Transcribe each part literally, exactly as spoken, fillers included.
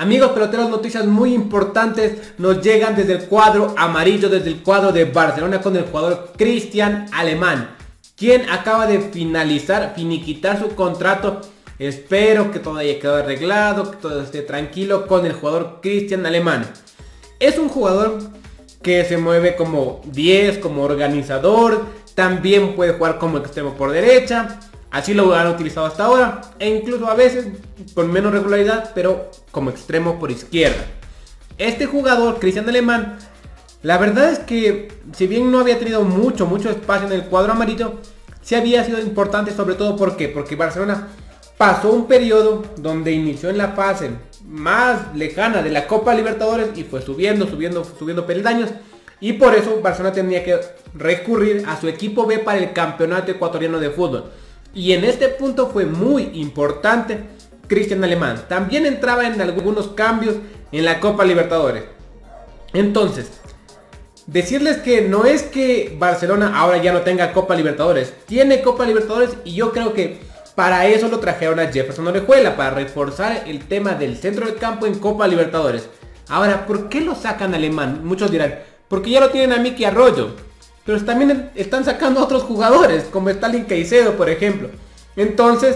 Amigos peloteros, noticias muy importantes nos llegan desde el cuadro amarillo, desde el cuadro de Barcelona con el jugador Christian Alemán, quien acaba de finalizar, finiquitar su contrato. Espero que todo haya quedado arreglado, que todo esté tranquilo con el jugador Christian Alemán. Es un jugador que se mueve como diez, como organizador, también puede jugar como extremo por derecha. Así lo han utilizado hasta ahora, e incluso a veces con menos regularidad, pero como extremo por izquierda. Este jugador, Christian Alemán, la verdad es que si bien no había tenido mucho, mucho espacio en el cuadro amarillo, sí había sido importante, sobre todo ¿por qué? Porque Barcelona pasó un periodo donde inició en la fase más lejana de la Copa Libertadores y fue subiendo, subiendo, subiendo peldaños. Y por eso Barcelona tenía que recurrir a su equipo B para el campeonato ecuatoriano de fútbol. Y en este punto fue muy importante Christian Alemán. También entraba en algunos cambios en la Copa Libertadores. Entonces, decirles que no es que Barcelona ahora ya no tenga Copa Libertadores. Tiene Copa Libertadores y yo creo que para eso lo trajeron a Jefferson Orejuela, para reforzar el tema del centro del campo en Copa Libertadores. Ahora, ¿por qué lo sacan Alemán? Muchos dirán, porque ya lo tienen a Miki Arroyo. Pero también están sacando a otros jugadores, como Stalin Caicedo, por ejemplo. Entonces,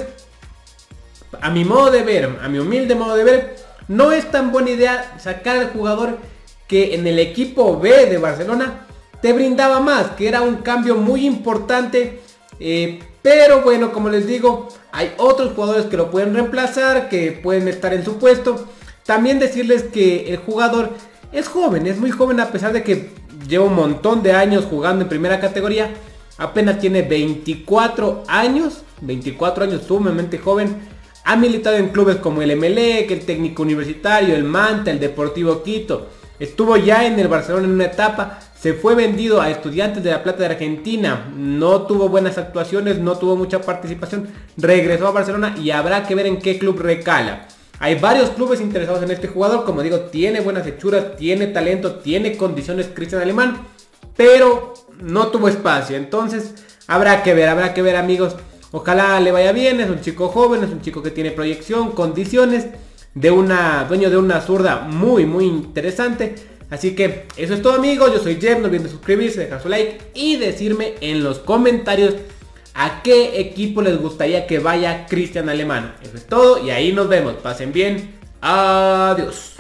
a mi modo de ver, a mi humilde modo de ver, no es tan buena idea sacar al jugador que en el equipo B de Barcelona te brindaba más, que era un cambio muy importante. Eh, pero bueno, como les digo, hay otros jugadores que lo pueden reemplazar, que pueden estar en su puesto. También decirles que el jugador es joven, es muy joven, a pesar de que lleva un montón de años jugando en primera categoría. Apenas tiene veinticuatro años, veinticuatro años, sumamente joven. Ha militado en clubes como el Emelec, el Técnico Universitario, el Manta, el Deportivo Quito. Estuvo ya en el Barcelona en una etapa, se fue vendido a Estudiantes de La Plata de Argentina. No tuvo buenas actuaciones, no tuvo mucha participación. Regresó a Barcelona y habrá que ver en qué club recala. Hay varios clubes interesados en este jugador, como digo, tiene buenas hechuras, tiene talento, tiene condiciones Christian Alemán, pero no tuvo espacio. Entonces habrá que ver, habrá que ver, amigos. Ojalá le vaya bien, es un chico joven, es un chico que tiene proyección, condiciones, de una, dueño de una zurda muy muy interesante. Así que eso es todo, amigos, yo soy Jeff, no olviden suscribirse, dejar su like y decirme en los comentarios a qué equipo les gustaría que vaya Christian Alemán. Eso es todo y ahí nos vemos. Pasen bien. Adiós.